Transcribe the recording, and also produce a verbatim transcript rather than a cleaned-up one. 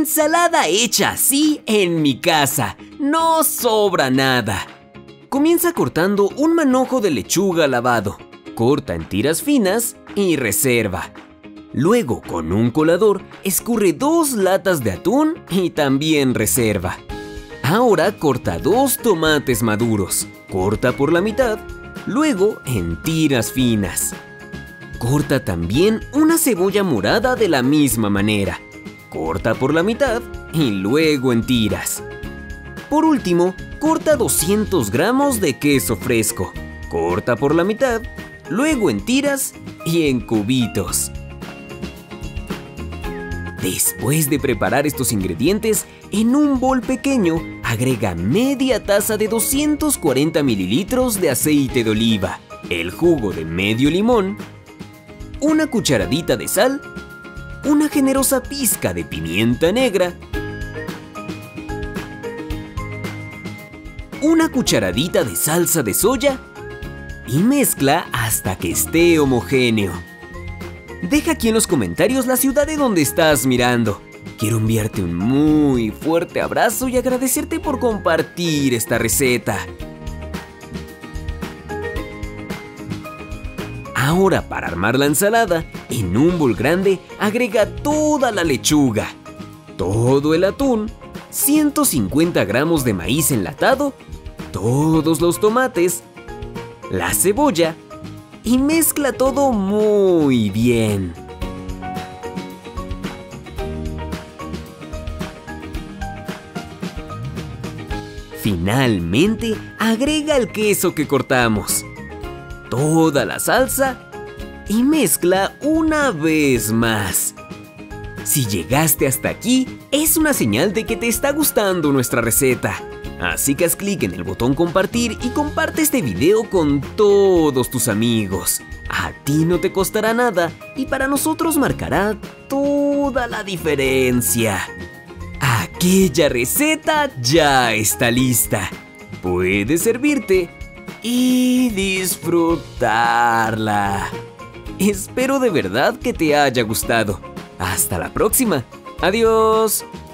Ensalada hecha así en mi casa. No sobra nada. Comienza cortando un manojo de lechuga lavado. Corta en tiras finas y reserva. Luego, con un colador, escurre dos latas de atún y también reserva. Ahora corta dos tomates maduros. Corta por la mitad, luego en tiras finas. Corta también una cebolla morada de la misma manera. Corta por la mitad y luego en tiras. Por último, corta doscientos gramos de queso fresco. Corta por la mitad, luego en tiras y en cubitos. Después de preparar estos ingredientes, en un bol pequeño agrega media taza de doscientos cuarenta mililitros de aceite de oliva, el jugo de medio limón, una cucharadita de sal, una generosa pizca de pimienta negra, una cucharadita de salsa de soya y mezcla hasta que esté homogéneo. Deja aquí en los comentarios la ciudad de donde estás mirando. Quiero enviarte un muy fuerte abrazo y agradecerte por compartir esta receta. Ahora, para armar la ensalada, en un bol grande agrega toda la lechuga, todo el atún, ciento cincuenta gramos de maíz enlatado, todos los tomates, la cebolla y mezcla todo muy bien. Finalmente, agrega el queso que cortamos, toda la salsa y mezcla una vez más. Si llegaste hasta aquí, es una señal de que te está gustando nuestra receta. Así que haz clic en el botón compartir y comparte este video con todos tus amigos. A ti no te costará nada y para nosotros marcará toda la diferencia. Aquella receta ya está lista. Puedes servirte y disfrutarla. Espero de verdad que te haya gustado. Hasta la próxima. Adiós.